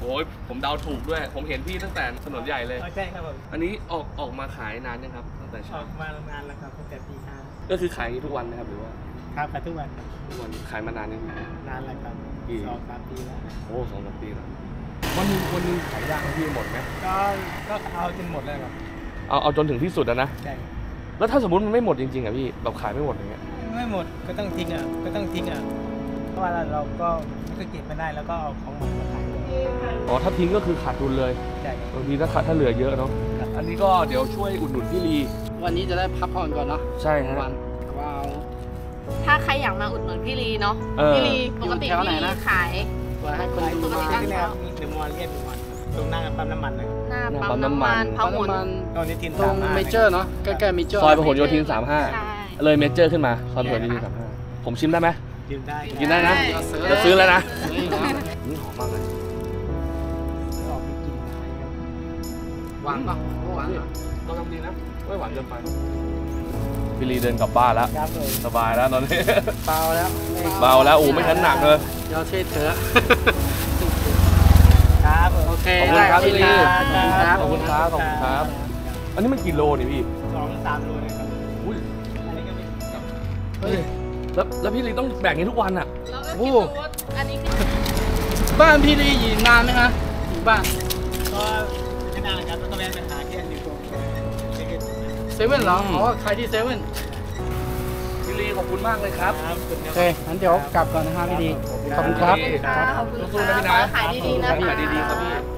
อ้ยผมเดาถูกด้วยผมเห็นพี่ตั้งแต่ถนนใหญ่เลยใช่ครับผมอันนี้ออกมาขายนานยังครับตั้งแต่เช้าออกมาโรงงานแล้วครับตั้งแต่ตี 5 ก็คือขายทุกวันนะครับหรือว่าครับทุกวันทุกวันขายมานานยังนานแล้วครับ2-3 ปีแล้วโอ้2-3 ปีแล้ววันนึงขายยากพี่หมดไหมก็เอาจนหมดเลยครับเอาจนถึงที่สุดนะใช่แล้วถ้าสมมติมันไม่หมดจริงๆอ่ะพี่แบบขายไม่หมดอย่างเงี้ยไม่หมดก็ต้องทิ้งเพราะว่าเราก็ไม่เก็บไม่ได้แล้วก็เอาของหมดมาขายอ๋อถ้าทิ้งก็คือขาดทุนเลยใช่บางทีถ้าเหลือเยอะเนาะอันนี้ก็เดี๋ยวช่วยอุดหนุนพี่ลีวันนี้จะได้พักผ่อนก่อนเนาะใช่ฮะว้าวถ้าใครอยากมาอุดหนุนพี่ลีเนาะพี่ลีปกติพี่ลีขายให้คนดูปกติที่นี่ครับมีเดอะมอลล์เรียกเดอะมอลล์ตรงหน้าปั๊มน้ำมันเลยหน้าปั๊มน้ำมันพหลตรงนี้ทินตรงเมเจอร์เนาะใกล้ๆเมเจอร์ซอยพหลโยธิน35เลยเมเจอร์ขึ้นมาซอยพหลโยธิน35ผมชิมได้ไหมกินได้นะจะซื้อแล้วนะหอมมากเลยหวานป่ะหวานเราทำดีนะไม่หวานเกินไปพี่ลีเดินกลับบ้านแล้วสบายแล้วตอนนี้เบาแล้วโอ้ไม่ทันหนักเลยยอดเท่เถอะครับโอเคขอบคุณครับพี่ลีขอบคุณครับอันนี้มันกี่โลนี่พี่ 2-3 โลเลยครับอุ้ยอันนี้ก็เป็นเฮ้ยแล้วพี่ลีต้องแบ่งให้ทุกวันอ่ะโอ้อันนี้บ้านพี่ลีอยู่นานไหมฮะอยู่บ้านก็ไม่นานครับต้องแวะไปหาที่นิวโกเซเว่นเหรออ๋อขายที่เซเว่นพี่ลีขอบคุณมากเลยครับโอเคงั้นเดี๋ยวกลับก่อนนะครับพี่ลีขอบคุณครับสู้ๆนะพี่นะขายดีๆนะขายดีๆครับพี่